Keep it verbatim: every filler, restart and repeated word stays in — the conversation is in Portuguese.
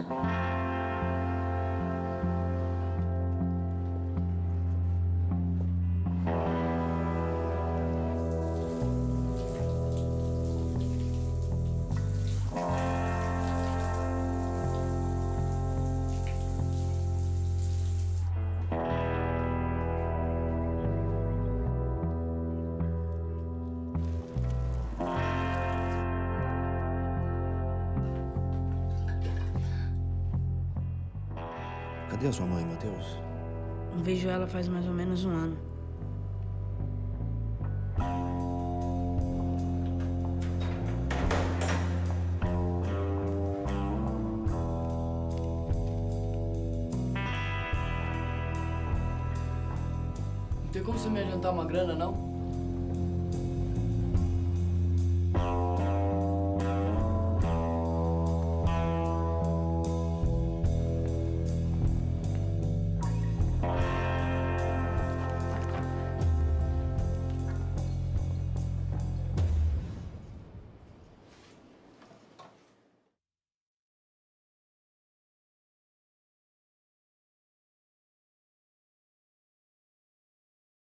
Cadê a sua mãe, Matheus? Não vejo ela faz mais ou menos um ano. Não tem como você me adiantar uma grana, não?